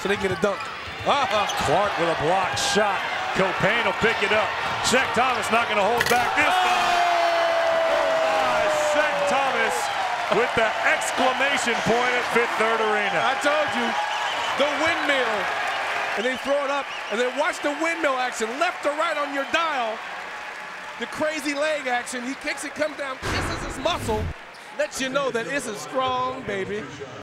so they get a dunk. Clark with a blocked shot. Copain will pick it up. Shaq Thomas not going to hold back this time. Shaq Thomas with the exclamation point at Fifth Third Arena. I told you, the windmill. And they throw it up, and then watch the windmill action, left to right on your dial. The crazy leg action. He kicks it, comes down, kisses his muscle, lets you know that it's a strong baby.